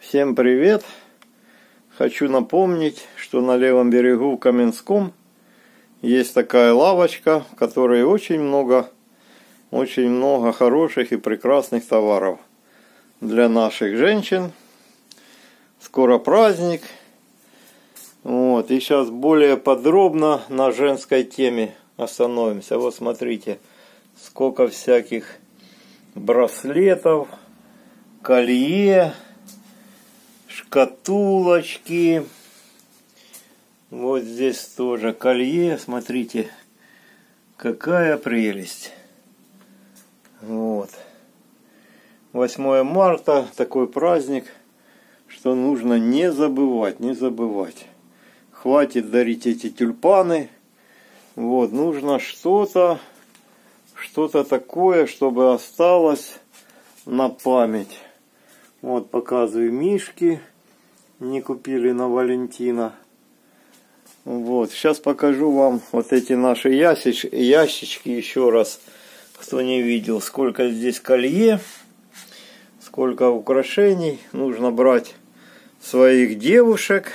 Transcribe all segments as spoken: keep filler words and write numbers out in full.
Всем привет! Хочу напомнить, что на левом берегу в Каменском есть такая лавочка, в которой очень много, очень много хороших и прекрасных товаров для наших женщин. Скоро праздник. Вот, и сейчас более подробно на женской теме остановимся. Вот смотрите, сколько всяких браслетов, колье, шкатулочки. Вот здесь тоже колье. Смотрите, какая прелесть. Вот. восьмое марта, такой праздник, что нужно не забывать, не забывать. Хватит дарить эти тюльпаны. Вот, нужно что-то, что-то такое, чтобы осталось на память. Вот, показываю мишки. Не купили на Валентина. Вот, сейчас покажу вам вот эти наши ящич, ящички еще раз, кто не видел, сколько здесь колье, сколько украшений. Нужно брать своих девушек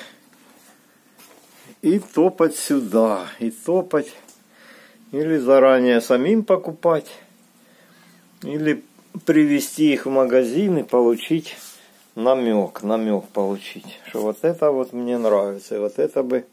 и топать сюда, и топать, или заранее самим покупать, или привезти их в магазин и получить намек, намек получить, что вот это вот мне нравится, и вот это бы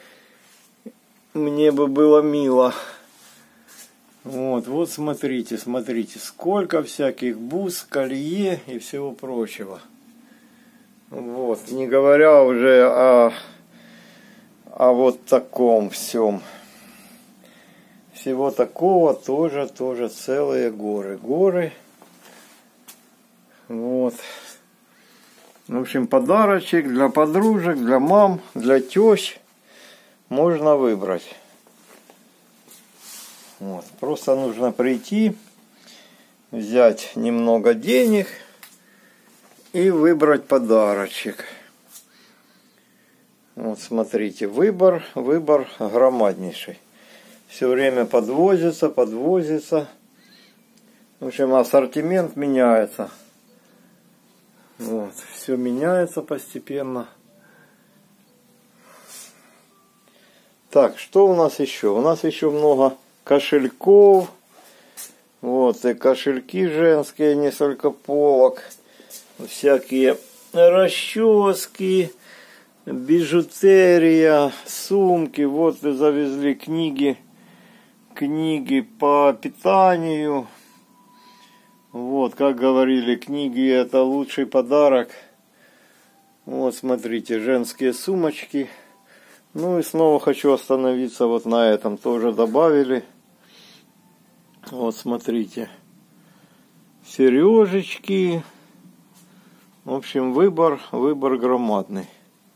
мне бы было мило. Вот, вот смотрите, смотрите, сколько всяких бус, колье и всего прочего. Вот, не говоря уже о А вот таком всем. Всего такого тоже, тоже целые горы. Горы. Вот. В общем, подарочек для подружек, для мам, для тещ можно выбрать. Вот. Просто нужно прийти, взять немного денег и выбрать подарочек. Вот смотрите, выбор, выбор громаднейший. Все время подвозится, подвозится. В общем, ассортимент меняется. Вот, все меняется постепенно. Так, что у нас еще? У нас еще много кошельков. Вот, и кошельки женские, несколько полок. Всякие расчески. Бижутерия, сумки, вот и завезли книги, книги по питанию. Вот, как говорили, книги это лучший подарок. Вот, смотрите, женские сумочки. Ну и снова хочу остановиться вот на этом, тоже добавили. Вот, смотрите, сережечки. В общем, выбор, выбор громадный.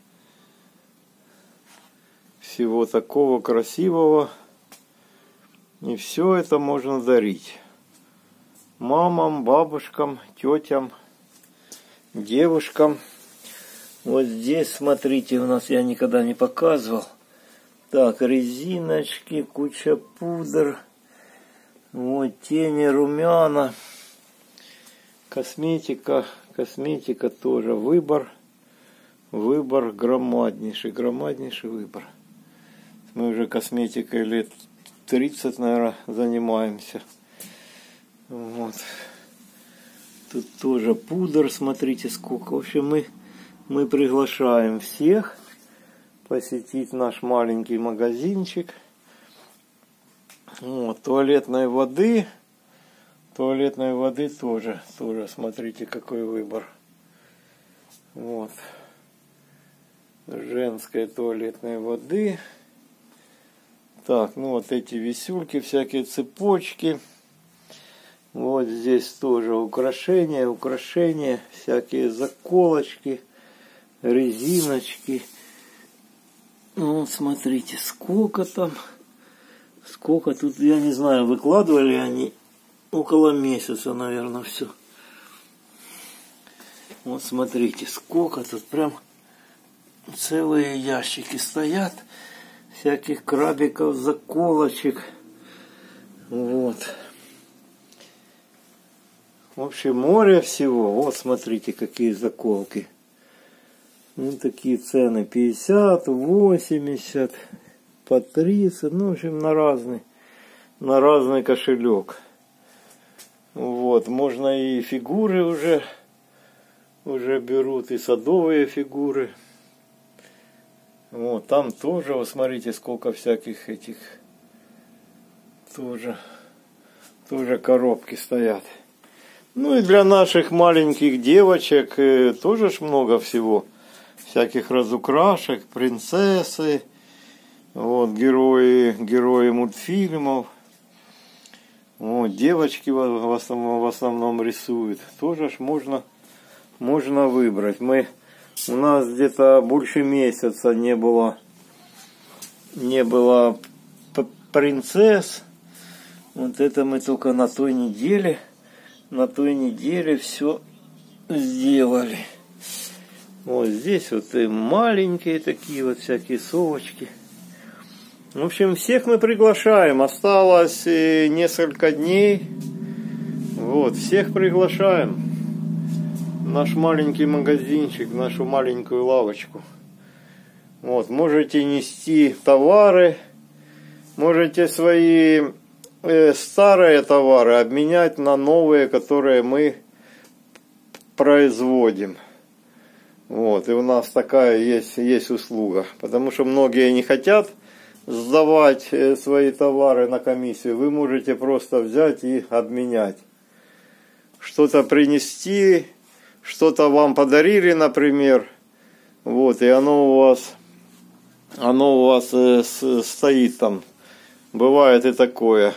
Всего такого красивого. И все это можно дарить мамам, бабушкам, тетям, девушкам. Вот здесь, смотрите, у нас я никогда не показывал. Так, резиночки, куча пудр. Вот тени, румяна. Косметика. Косметика тоже. Выбор. Выбор громаднейший. Громаднейший выбор. Мы уже косметикой лет тридцать, наверное, занимаемся. Вот. Тут тоже пудр, смотрите сколько. В общем, мы, мы приглашаем всех посетить наш маленький магазинчик. Вот. Туалетной воды. Туалетной воды тоже. Тоже смотрите, какой выбор. Вот. Женской туалетной воды. Так, ну вот эти висюльки, всякие цепочки. Вот здесь тоже украшения, украшения, всякие заколочки, резиночки. Ну вот смотрите, сколько там, сколько тут, я не знаю, выкладывали они около месяца, наверное, все. Вот смотрите, сколько тут, прям целые ящики стоят. Всяких крабиков, заколочек. Вот. В общем, море всего. Вот смотрите, какие заколки. Вот такие цены. пятьдесят, восемьдесят, по тридцать. Ну, в общем, на разный, на разный кошелек. Вот. Можно и фигуры уже, уже берут, и садовые фигуры. Вот. Там тоже, вот смотрите, сколько всяких этих тоже, тоже коробки стоят. Ну и для наших маленьких девочек тоже ж много всего. Всяких разукрашек, принцессы, вот, герои, герои мультфильмов. Вот, девочки в основном, в основном рисуют. Тоже ж можно, можно выбрать. Мы, у нас где-то больше месяца не было, не было принцесс. Вот это мы только на той неделе, на той неделе все сделали. Вот здесь вот и маленькие такие вот всякие совочки. В общем, всех мы приглашаем. Осталось несколько дней. Вот, всех приглашаем. Наш маленький магазинчик, нашу маленькую лавочку. Вот, можете нести товары. Можете свои э, старые товары обменять на новые, которые мы производим. Вот, и у нас такая есть, есть услуга. Потому что многие не хотят сдавать свои товары на комиссию. Вы можете просто взять и обменять. Что-то принести, что-то вам подарили, например. Вот, и оно у вас, оно у вас э, с, стоит там. Бывает и такое.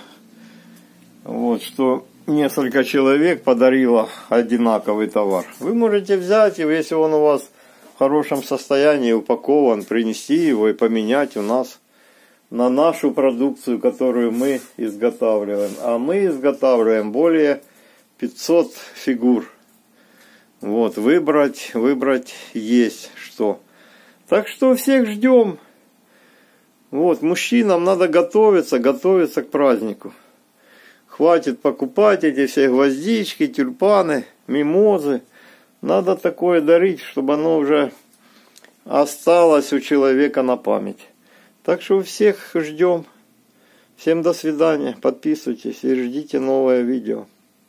Вот, что несколько человек подарило одинаковый товар. Вы можете взять, и если он у вас в хорошем состоянии, упакован, принести его и поменять у нас на нашу продукцию, которую мы изготавливаем. А мы изготавливаем более пятисот фигур. Вот, выбрать, выбрать есть что. Так что всех ждем. Вот, мужчинам надо готовиться, готовиться к празднику. Хватит покупать эти все гвоздички, тюльпаны, мимозы. Надо такое дарить, чтобы оно уже осталось у человека на память. Так что всех ждем. Всем до свидания. Подписывайтесь и ждите новое видео.